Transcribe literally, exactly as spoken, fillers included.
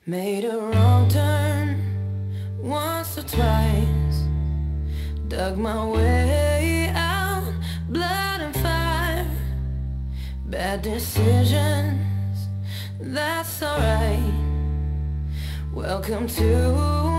Made a wrong turn once or twice, dug my way out, blood and fire. Bad decisions, that's alright. Welcome to